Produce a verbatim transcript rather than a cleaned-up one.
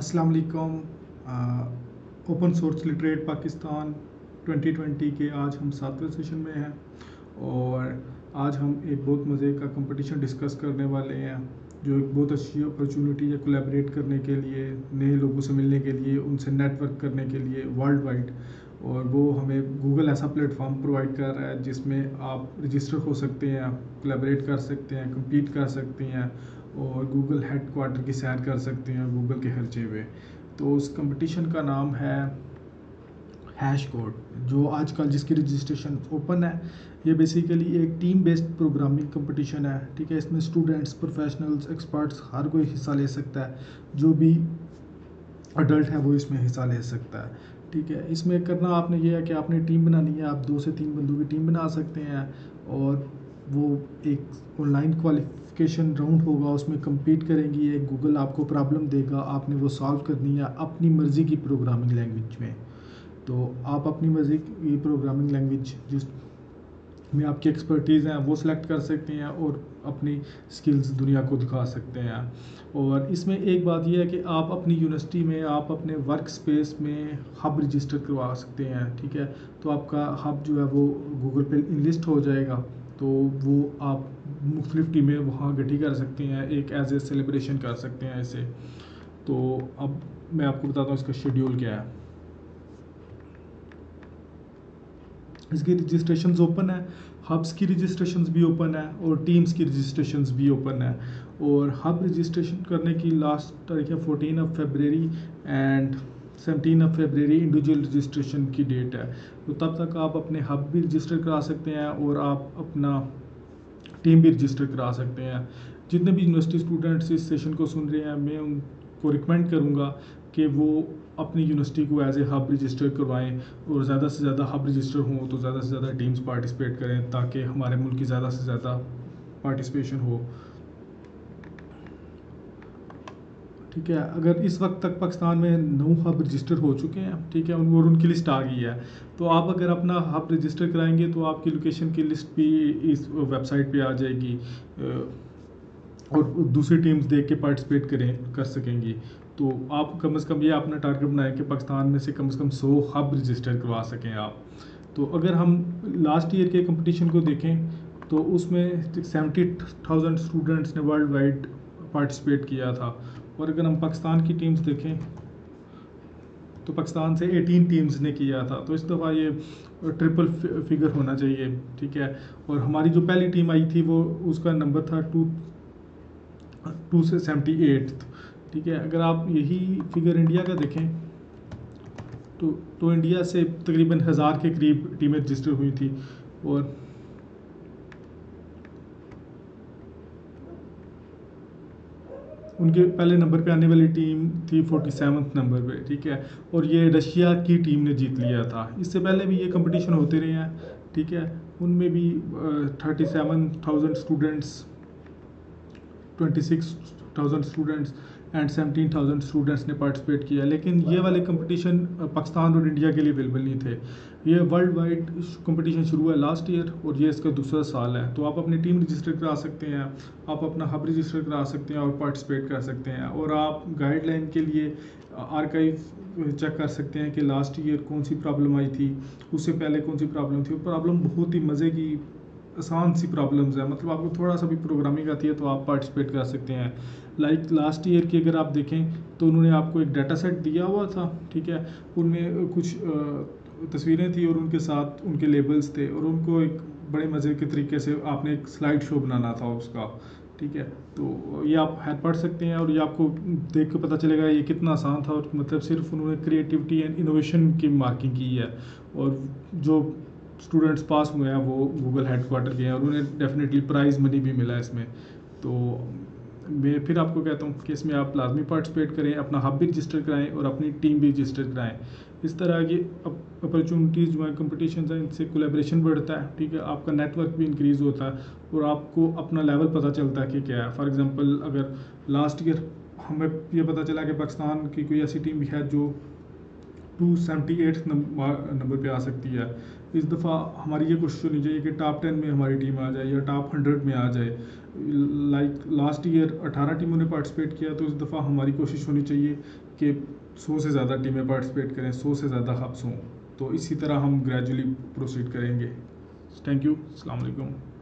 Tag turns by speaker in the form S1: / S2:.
S1: अस्सलाम वालेकुम। Open source literate Pakistan twenty twenty के आज हम सातवें सेशन में हैं और आज हम एक बहुत मज़े का कंपटीशन डिस्कस करने वाले हैं जो एक बहुत अच्छी अपॉर्चुनिटी है कोलैबोरेट करने के लिए, नए लोगों से मिलने के लिए, उनसे नेटवर्क करने के लिए वर्ल्ड वाइड। और वो हमें गूगल ऐसा प्लेटफॉर्म प्रोवाइड कर रहा है जिसमें आप रजिस्टर हो सकते हैं, कोलैबोरेट कर सकते हैं, compete कर सकते हैं और गूगल हेड क्वार्टर की सैर कर सकते हैं गूगल के खर्चे पे। तो उस कंपटीशन का नाम है हैश कोड, जो आजकल जिसकी रजिस्ट्रेशन ओपन है। ये बेसिकली एक टीम बेस्ड प्रोग्रामिंग कंपटीशन है, ठीक है। इसमें स्टूडेंट्स, प्रोफेशनल्स, एक्सपर्ट्स हर कोई हिस्सा ले सकता है। जो भी अडल्ट है वो इसमें हिस्सा ले सकता है, ठीक है। इसमें करना आपने ये है कि आपने टीम बनानी है। आप दो से तीन बंदों की टीम बना सकते हैं और वो एक ऑनलाइन क्वालिफिकेशन राउंड होगा, उसमें compete करेंगी। एक गूगल आपको प्रॉब्लम देगा, आपने वो सॉल्व करनी है अपनी मर्ज़ी की प्रोग्रामिंग लैंग्वेज में। तो आप अपनी मर्ज़ी की प्रोग्रामिंग लैंग्वेज जिस में आपकी एक्सपर्टीज़ हैं वो सिलेक्ट कर सकते हैं और अपनी स्किल्स दुनिया को दिखा सकते हैं। और इसमें एक बात यह है कि आप अपनी यूनिवर्सिटी में, आप अपने वर्क स्पेस में हब रजिस्टर करवा सकते हैं, ठीक है। तो आपका हब जो है वो गूगल पे इनलिस्ट हो जाएगा, तो वो आप मुख्तलिफ टीमें वहाँ गठी कर सकते हैं, एक एज ए सेलिब्रेशन कर सकते हैं ऐसे। तो अब मैं आपको बताता हूँ इसका शेड्यूल क्या है। इसकी रजिस्ट्रेशंस ओपन है, हब्स की रजिस्ट्रेशंस भी ओपन है और टीम्स की रजिस्ट्रेशंस भी ओपन है। और हब रजिस्ट्रेशन करने की लास्ट तारीख है फोर्टीन ऑफ फरवरी एंड सेवनटीन ऑफ फरवरी इंडिविजुअल रजिस्ट्रेशन की डेट है। तो तब तक आप अपने हब भी रजिस्टर करा सकते हैं और आप अपना टीम भी रजिस्टर करा सकते हैं। जितने भी यूनिवर्सिटी स्टूडेंट्स इस सेशन को सुन रहे हैं, मैं उनको रिकमेंड करूँगा कि वो अपनी यूनिवर्सिटी को एज ए हब रजिस्टर करवाएं और ज़्यादा से ज़्यादा हब रजिस्टर हों तो ज़्यादा से ज़्यादा टीम्स पार्टिसिपेट करें ताकि हमारे मुल्क की ज़्यादा से ज़्यादा पार्टिसिपेशन हो, ठीक है। अगर इस वक्त तक पाकिस्तान में नौ हब रजिस्टर हो चुके हैं, ठीक है, और उनकी लिस्ट आ गई है, तो आप अगर अपना हब रजिस्टर कराएंगे तो आपकी लोकेशन की लिस्ट भी इस वेबसाइट पे आ जाएगी और दूसरी टीम्स देख के पार्टिसिपेट करें कर सकेंगी। तो आप कम से कम ये अपना टारगेट बनाएं कि पाकिस्तान में से कम से कम सौ हब रजिस्टर करवा सकें आप। तो अगर हम लास्ट ईयर के कंपटीशन को देखें तो उसमें सेवेंटी थाउजेंड स्टूडेंट्स ने वर्ल्ड वाइड पार्टिसिपेट किया था। और अगर हम पाकिस्तान की टीम्स देखें तो पाकिस्तान से अठारह टीम्स ने किया था। तो इस दफ़ा ये ट्रिपल फिगर होना चाहिए, ठीक है। और हमारी जो पहली टीम आई थी वो उसका नंबर था टू टू से सेवेंटी एट, ठीक है। अगर आप यही फिगर इंडिया का देखें तो तो इंडिया से तकरीबन हज़ार के करीब टीमें रजिस्टर हुई थी और उनके पहले नंबर पे आने वाली टीम थी फोर्टी सेवन्थ नंबर पे, ठीक है। और ये रशिया की टीम ने जीत लिया था। इससे पहले भी ये कंपटीशन होते रहे हैं, ठीक है। उनमें भी thirty seven thousand students, twenty six thousand students and seventeen thousand students ने पार्टिसिपेट किया। लेकिन ये वाले कंपटीशन पाकिस्तान और इंडिया के लिए अवेलेबल नहीं थे। ये वर्ल्ड वाइड कंपटीशन शुरू हुआ लास्ट ईयर और ये इसका दूसरा साल है। तो आप अपनी टीम रजिस्टर करा सकते हैं, आप अपना हब रजिस्टर करा सकते हैं और पार्टिसिपेट कर सकते हैं। और आप गाइडलाइन के लिए आर्काइव चेक कर सकते हैं कि लास्ट ईयर कौन सी प्रॉब्लम आई थी, उससे पहले कौन सी प्रॉब्लम थी। प्रॉब्लम बहुत ही मज़े की आसान सी प्रॉब्लम्स है, मतलब आपको थोड़ा सा भी प्रोग्रामिंग आती है तो आप पार्टिसिपेट कर सकते हैं। लाइक लास्ट ईयर की अगर आप देखें तो उन्होंने आपको एक डाटा सेट दिया हुआ था, ठीक है। उनमें कुछ तस्वीरें थी और उनके साथ उनके लेबल्स थे और उनको एक बड़े मज़े के तरीके से आपने एक स्लाइड शो बनाना था उसका, ठीक है। तो ये आप हेड पढ़ सकते हैं और ये आपको देख के पता चलेगा ये कितना आसान था। और मतलब सिर्फ उन्होंने क्रिएटिविटी एंड इनोवेशन की मार्किंग की है और जो स्टूडेंट्स पास हुए हैं वो गूगल हेड क्वार्टर के हैं और उन्हें डेफिनेटली प्राइज़ मनी भी मिला है इसमें। तो मैं फिर आपको कहता हूँ कि इसमें आप लाजमी पार्टिसिपेट करें, अपना हब भी रजिस्टर कराएं और अपनी टीम भी रजिस्टर कराएं। इस तरह की अपॉर्चुनिटीज़ जो हैं, कंपटीशन हैं, इनसे कोलैबोरेशन बढ़ता है, ठीक है। आपका नेटवर्क भी इंक्रीज़ होता है और आपको अपना लेवल पता चलता है कि क्या है। फॉर एग्ज़ाम्पल अगर लास्ट ईयर हमें ये पता चला कि पाकिस्तान की कोई ऐसी टीम भी है जो टू सेवेंटी एट नंबर पे आ सकती है, इस दफ़ा हमारी ये कोशिश होनी चाहिए कि टॉप टेन में हमारी टीम आ जाए या टॉप हंड्रेड में आ जाए। लाइक लास्ट ईयर अठारह टीमों ने पार्टिसिपेट किया, तो इस दफ़ा हमारी कोशिश होनी चाहिए कि सौ से ज़्यादा टीमें पार्टिसिपेट करें, सौ से ज़्यादा हब्स हों। तो इसी तरह हम ग्रेजुअली प्रोसीड करेंगे। Thank you. अस्सलाम वालेकुम।